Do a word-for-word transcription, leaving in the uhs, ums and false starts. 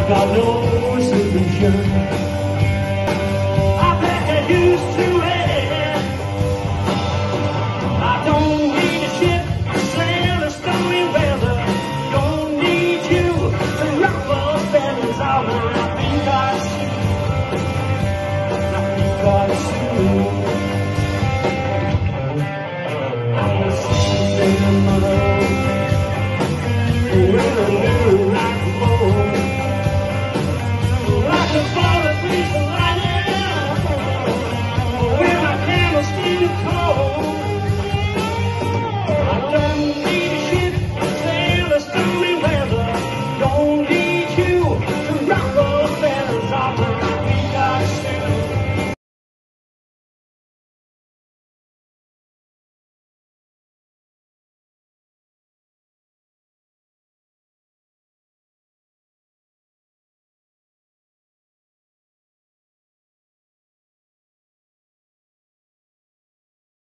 got no solution. I bet get used to it. I don't need a ship to sail a stormy weather. Don't need you to ruffle feathers. I wanna be God soon. I be God soon. I'm a single mother with a little